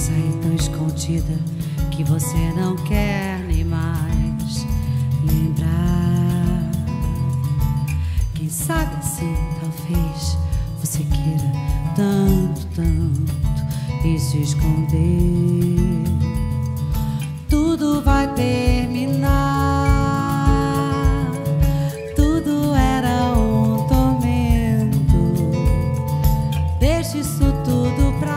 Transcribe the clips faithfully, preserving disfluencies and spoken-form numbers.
sair tão escondida que você não quer nem mais lembrar. Quem sabe assim, talvez você queira tanto, tanto e se esconder. Tudo vai terminar. Tudo era um tormento. Deixa isso tudo pra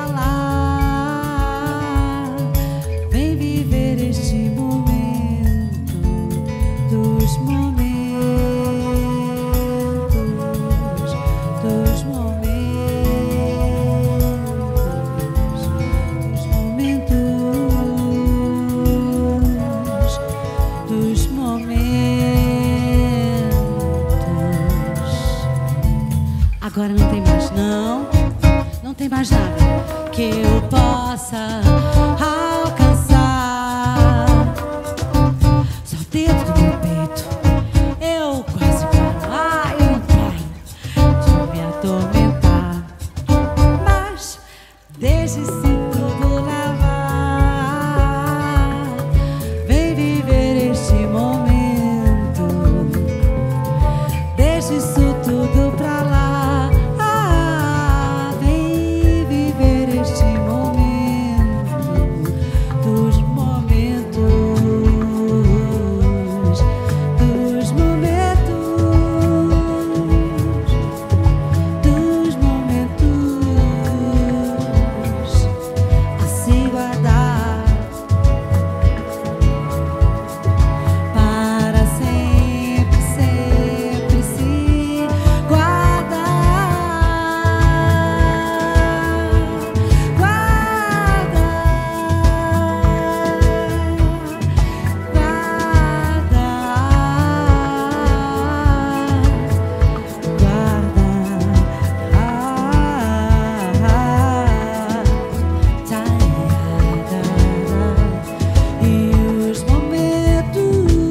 lá. Vem viver este momento dos momentos, dos momentos, dos momentos, dos momentos. Agora não tem mais, não, não tem mais nada que eu possa alcançar. Só dentro do meu peito eu quase paro. Ai, eu não paro de me atormentar. Mas deixe-se tudo levar. Vem viver este momento. Deixa isso tudo pra lá. Ah, vem viver este momento dos momentos, dos momentos, dos momentos a se guardar para sempre, sempre se guardar, e os momentos.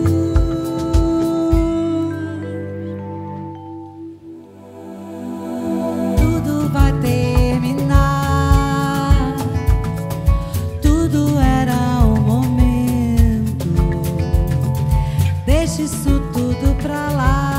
Tudo vai terminar. Tudo era um momento. Deixa isso tudo pra lá.